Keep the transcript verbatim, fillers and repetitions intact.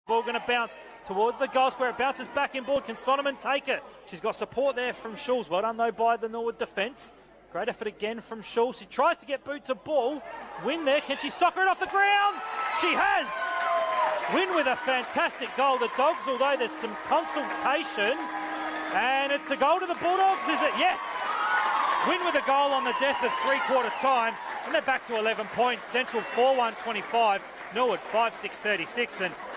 Ball going to bounce towards the goal square. It bounces back inboard. Can Sonneman take it? She's got support there from Schulz. Well done, though, by the Norwood defence. Great effort again from Schulz. She tries to get boot to ball. Win there. Can she soccer it off the ground? She has. Win with a fantastic goal. The Dogs, although there's some consultation. And it's a goal to the Bulldogs, is it? Yes. Win with a goal on the death of three-quarter time. And they're back to eleven points. Central four one twenty-five. Norwood five six thirty-six. And